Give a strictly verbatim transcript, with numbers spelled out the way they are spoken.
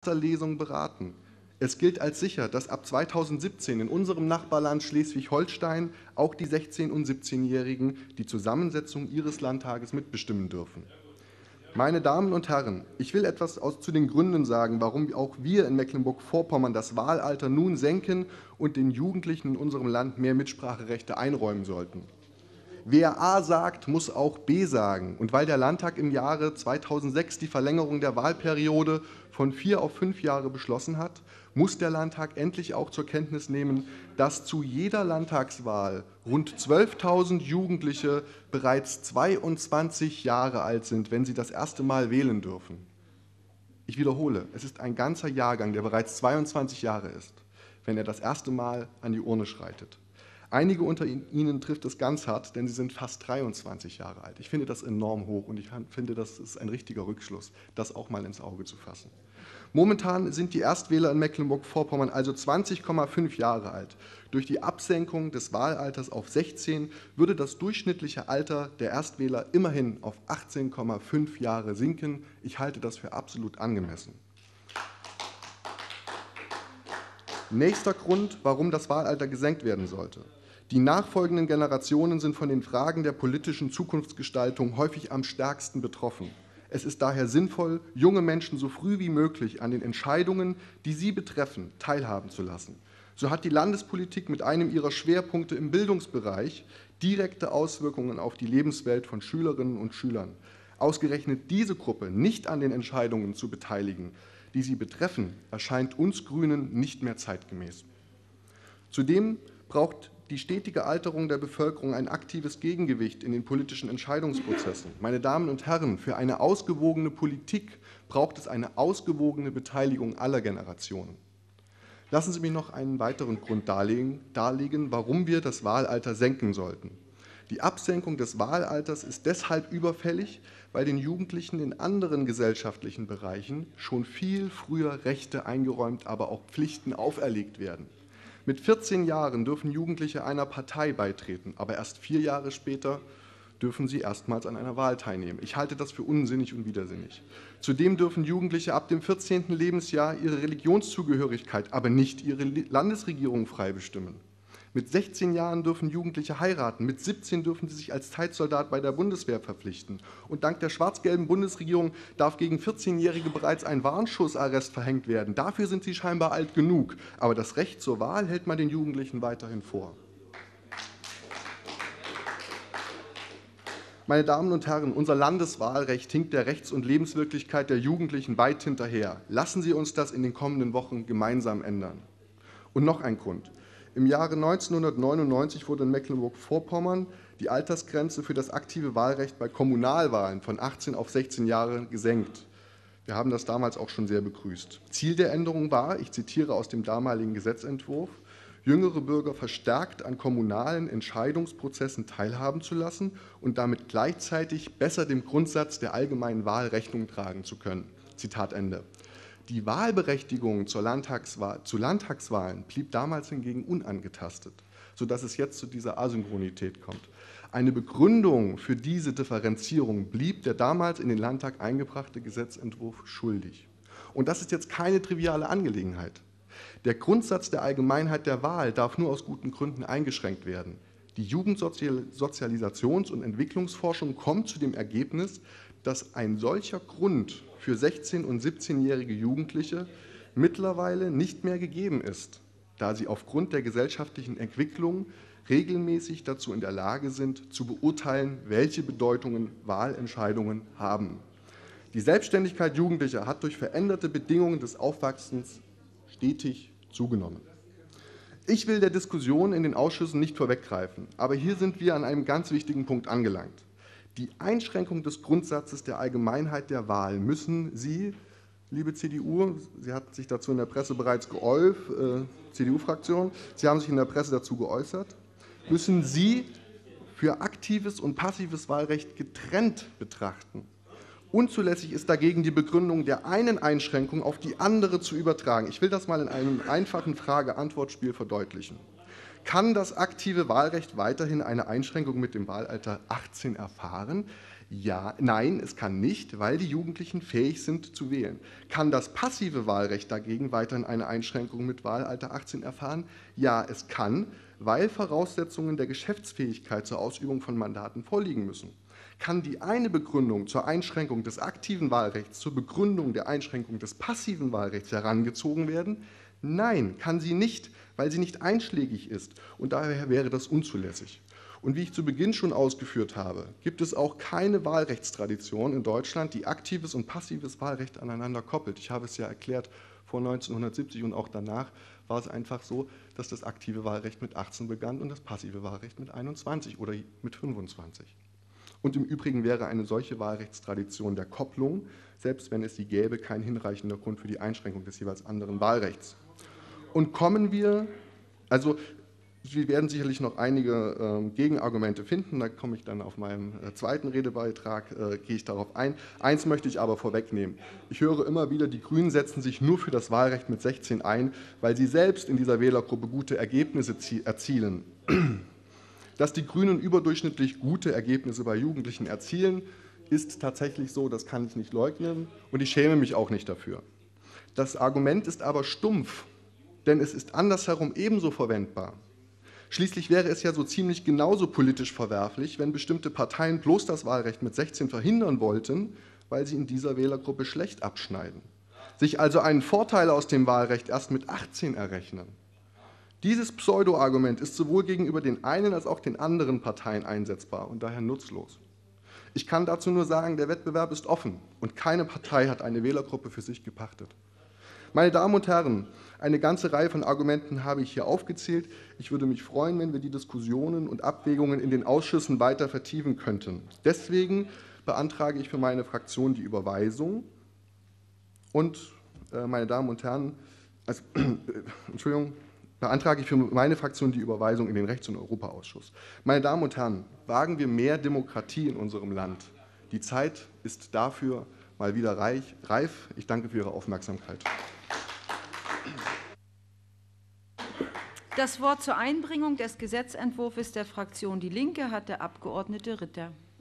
erster Lesung beraten. Es gilt als sicher, dass ab zweitausendsiebzehn in unserem Nachbarland Schleswig-Holstein auch die sechzehn- und siebzehnjährigen die Zusammensetzung ihres Landtages mitbestimmen dürfen. Meine Damen und Herren, ich will etwas aus, zu den Gründen sagen, warum auch wir in Mecklenburg-Vorpommern das Wahlalter nun senken und den Jugendlichen in unserem Land mehr Mitspracherechte einräumen sollten. Wer A sagt, muss auch B sagen. Und weil der Landtag im Jahre zweitausendsechs die Verlängerung der Wahlperiode von vier auf fünf Jahre beschlossen hat, muss der Landtag endlich auch zur Kenntnis nehmen, dass zu jeder Landtagswahl rund zwölftausend Jugendliche bereits zweiundzwanzig Jahre alt sind, wenn sie das erste Mal wählen dürfen. Ich wiederhole, es ist ein ganzer Jahrgang, der bereits zweiundzwanzig Jahre ist, wenn er das erste Mal an die Urne schreitet. Einige unter Ihnen trifft es ganz hart, denn sie sind fast dreiundzwanzig Jahre alt. Ich finde das enorm hoch und ich finde, das ist ein richtiger Rückschluss, das auch mal ins Auge zu fassen. Momentan sind die Erstwähler in Mecklenburg-Vorpommern also zwanzig Komma fünf Jahre alt. Durch die Absenkung des Wahlalters auf sechzehn würde das durchschnittliche Alter der Erstwähler immerhin auf achtzehn Komma fünf Jahre sinken. Ich halte das für absolut angemessen. Nächster Grund, warum das Wahlalter gesenkt werden sollte. Die nachfolgenden Generationen sind von den Fragen der politischen Zukunftsgestaltung häufig am stärksten betroffen. Es ist daher sinnvoll, junge Menschen so früh wie möglich an den Entscheidungen, die sie betreffen, teilhaben zu lassen. So hat die Landespolitik mit einem ihrer Schwerpunkte im Bildungsbereich direkte Auswirkungen auf die Lebenswelt von Schülerinnen und Schülern. Ausgerechnet diese Gruppe nicht an den Entscheidungen zu beteiligen, die sie betreffen, erscheint uns Grünen nicht mehr zeitgemäß. Zudem braucht die stetige Alterung der Bevölkerung ein aktives Gegengewicht in den politischen Entscheidungsprozessen. Meine Damen und Herren, für eine ausgewogene Politik braucht es eine ausgewogene Beteiligung aller Generationen. Lassen Sie mich noch einen weiteren Grund darlegen, darlegen, warum wir das Wahlalter senken sollten. Die Absenkung des Wahlalters ist deshalb überfällig, weil den Jugendlichen in anderen gesellschaftlichen Bereichen schon viel früher Rechte eingeräumt, aber auch Pflichten auferlegt werden. Mit vierzehn Jahren dürfen Jugendliche einer Partei beitreten, aber erst vier Jahre später dürfen sie erstmals an einer Wahl teilnehmen. Ich halte das für unsinnig und widersinnig. Zudem dürfen Jugendliche ab dem vierzehnten Lebensjahr ihre Religionszugehörigkeit, aber nicht ihre Landesregierung frei bestimmen. Mit sechzehn Jahren dürfen Jugendliche heiraten, mit siebzehn dürfen sie sich als Zeitsoldat bei der Bundeswehr verpflichten. Und dank der schwarz-gelben Bundesregierung darf gegen vierzehnjährige bereits ein Warnschussarrest verhängt werden. Dafür sind sie scheinbar alt genug. Aber das Recht zur Wahl hält man den Jugendlichen weiterhin vor. Meine Damen und Herren, unser Landeswahlrecht hinkt der Rechts- und Lebenswirklichkeit der Jugendlichen weit hinterher. Lassen Sie uns das in den kommenden Wochen gemeinsam ändern. Und noch ein Grund. Im Jahre neunzehnhundertneunundneunzig wurde in Mecklenburg-Vorpommern die Altersgrenze für das aktive Wahlrecht bei Kommunalwahlen von achtzehn auf sechzehn Jahre gesenkt. Wir haben das damals auch schon sehr begrüßt. Ziel der Änderung war, ich zitiere aus dem damaligen Gesetzentwurf, jüngere Bürger verstärkt an kommunalen Entscheidungsprozessen teilhaben zu lassen und damit gleichzeitig besser dem Grundsatz der allgemeinen Wahl Rechnung tragen zu können. Zitat Ende. Die Wahlberechtigung zur Landtagswahl, zu Landtagswahlen blieb damals hingegen unangetastet, sodass es jetzt zu dieser Asynchronität kommt. Eine Begründung für diese Differenzierung blieb der damals in den Landtag eingebrachte Gesetzentwurf schuldig. Und das ist jetzt keine triviale Angelegenheit. Der Grundsatz der Allgemeinheit der Wahl darf nur aus guten Gründen eingeschränkt werden. Die Jugendsozialisations- und Entwicklungsforschung kommt zu dem Ergebnis, dass ein solcher Grund für sechzehn- und siebzehnjährige Jugendliche mittlerweile nicht mehr gegeben ist, da sie aufgrund der gesellschaftlichen Entwicklung regelmäßig dazu in der Lage sind, zu beurteilen, welche Bedeutungen Wahlentscheidungen haben. Die Selbstständigkeit Jugendlicher hat durch veränderte Bedingungen des Aufwachsens stetig zugenommen. Ich will der Diskussion in den Ausschüssen nicht vorweggreifen, aber hier sind wir an einem ganz wichtigen Punkt angelangt. Die Einschränkung des Grundsatzes der Allgemeinheit der Wahl müssen Sie, liebe C D U, Sie hatten sich dazu in der Presse bereits geäußert, äh, C D U-Fraktion, Sie haben sich in der Presse dazu geäußert, müssen Sie für aktives und passives Wahlrecht getrennt betrachten. Unzulässig ist dagegen die Begründung der einen Einschränkung auf die andere zu übertragen. Ich will das mal in einem einfachen Frage-Antwort-Spiel verdeutlichen. Kann das aktive Wahlrecht weiterhin eine Einschränkung mit dem Wahlalter achtzehn erfahren? Ja, nein, es kann nicht, weil die Jugendlichen fähig sind zu wählen. Kann das passive Wahlrecht dagegen weiterhin eine Einschränkung mit Wahlalter achtzehn erfahren? Ja, es kann, weil Voraussetzungen der Geschäftsfähigkeit zur Ausübung von Mandaten vorliegen müssen. Kann die eine Begründung zur Einschränkung des aktiven Wahlrechts zur Begründung der Einschränkung des passiven Wahlrechts herangezogen werden? Nein, kann sie nicht, weil sie nicht einschlägig ist, und daher wäre das unzulässig. Und wie ich zu Beginn schon ausgeführt habe, gibt es auch keine Wahlrechtstradition in Deutschland, die aktives und passives Wahlrecht aneinander koppelt. Ich habe es ja erklärt, vor neunzehnhundertsiebzig und auch danach war es einfach so, dass das aktive Wahlrecht mit achtzehn begann und das passive Wahlrecht mit einundzwanzig oder mit fünfundzwanzig. Und im Übrigen wäre eine solche Wahlrechtstradition der Kopplung, selbst wenn es sie gäbe, kein hinreichender Grund für die Einschränkung des jeweils anderen Wahlrechts. Und kommen wir, also Sie werden sicherlich noch einige äh, Gegenargumente finden, da komme ich dann auf meinem äh, zweiten Redebeitrag, äh, gehe ich darauf ein. Eins möchte ich aber vorwegnehmen. Ich höre immer wieder, die Grünen setzen sich nur für das Wahlrecht mit sechzehn ein, weil sie selbst in dieser Wählergruppe gute Ergebnisse erzielen. Dass die Grünen überdurchschnittlich gute Ergebnisse bei Jugendlichen erzielen, ist tatsächlich so, das kann ich nicht leugnen und ich schäme mich auch nicht dafür. Das Argument ist aber stumpf, denn es ist andersherum ebenso verwendbar. Schließlich wäre es ja so ziemlich genauso politisch verwerflich, wenn bestimmte Parteien bloß das Wahlrecht mit sechzehn verhindern wollten, weil sie in dieser Wählergruppe schlecht abschneiden, sich also einen Vorteil aus dem Wahlrecht erst mit achtzehn errechnen. Dieses Pseudo-Argument ist sowohl gegenüber den einen als auch den anderen Parteien einsetzbar und daher nutzlos. Ich kann dazu nur sagen, der Wettbewerb ist offen und keine Partei hat eine Wählergruppe für sich gepachtet. Meine Damen und Herren, eine ganze Reihe von Argumenten habe ich hier aufgezählt. Ich würde mich freuen, wenn wir die Diskussionen und Abwägungen in den Ausschüssen weiter vertiefen könnten. Deswegen beantrage ich für meine Fraktion die Überweisung. Und, äh, meine Damen und Herren, also, äh, Entschuldigung, beantrage ich für meine Fraktion die Überweisung in den Rechts- und Europaausschuss. Meine Damen und Herren, wagen wir mehr Demokratie in unserem Land. Die Zeit ist dafür mal wieder reich, reif. Ich danke für Ihre Aufmerksamkeit. Das Wort zur Einbringung des Gesetzentwurfs der Fraktion Die Linke hat der Abgeordnete Ritter.